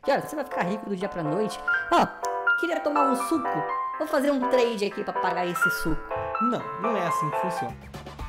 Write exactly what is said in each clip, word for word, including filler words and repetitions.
Cara, você vai ficar rico do dia pra noite. Ó, queria tomar um suco. Vou fazer um trade aqui pra pagar esse suco. Não, não é assim que funciona.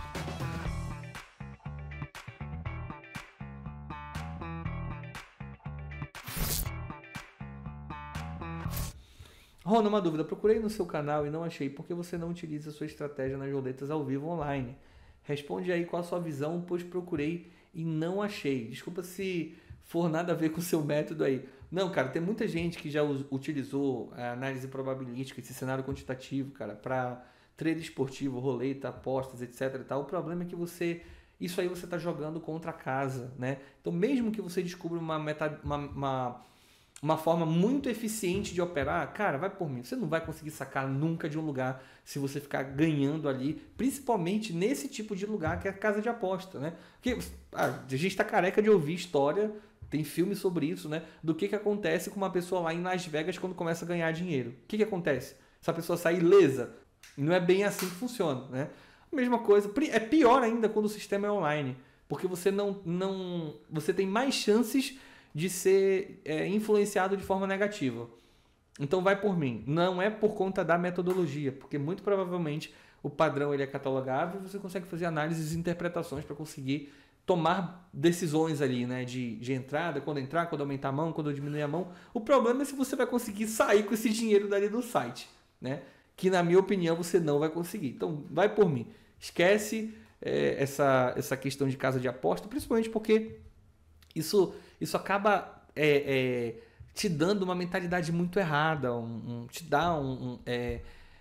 Rona, uma dúvida. Procurei no seu canal e não achei. Por que você não utiliza a sua estratégia nas roletas ao vivo online? Responde aí qual a sua visão, pois procurei e não achei. Desculpa se for nada a ver com o seu método aí. Não, cara, tem muita gente que já utilizou a análise probabilística, esse cenário quantitativo, cara, para trade esportivo, roleta, apostas, etc e tal. O problema é que você... Isso aí você está jogando contra a casa, né? Então, mesmo que você descubra uma, meta, uma, uma, uma forma muito eficiente de operar, cara, vai por mim. Você não vai conseguir sacar nunca de um lugar se você ficar ganhando ali, principalmente nesse tipo de lugar que é a casa de aposta, né? Porque a gente está careca de ouvir história, tem filme sobre isso, né? Do que, que acontece com uma pessoa lá em Las Vegas quando começa a ganhar dinheiro. O que, que acontece? Essa pessoa sai ilesa. Não é bem assim que funciona, né? A mesma coisa, é pior ainda quando o sistema é online, porque você não, não você tem mais chances de ser é, influenciado de forma negativa. Então vai por mim, não é por conta da metodologia, porque muito provavelmente o padrão ele é catalogável e você consegue fazer análises e interpretações para conseguir tomar decisões ali, né, de, de entrada, quando entrar, quando aumentar a mão, quando diminuir a mão. O problema é se você vai conseguir sair com esse dinheiro dali do site, né? Que na minha opinião você não vai conseguir. Então vai por mim. Esquece é, essa, essa questão de casa de aposta, principalmente porque isso, isso acaba é, é, te dando uma mentalidade muito errada, um, um, te dá um... um é,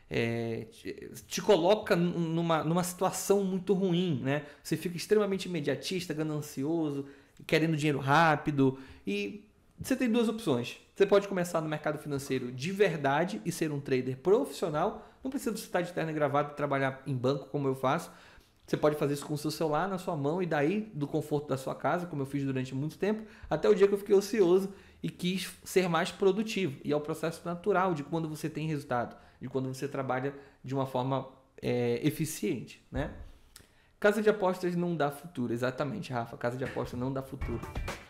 é, te, te coloca numa, numa situação muito ruim, né? Você fica extremamente imediatista, ganancioso, querendo dinheiro rápido e você tem duas opções. Você pode começar no mercado financeiro de verdade e ser um trader profissional. Não precisa você estar de terno e gravata e trabalhar em banco como eu faço. Você pode fazer isso com o seu celular na sua mão e daí do conforto da sua casa, como eu fiz durante muito tempo, até o dia que eu fiquei ocioso e quis ser mais produtivo. E é o processo natural de quando você tem resultado, de quando você trabalha de uma forma é, eficiente, né? Casa de apostas não dá futuro, exatamente, Rafa. Casa de apostas não dá futuro.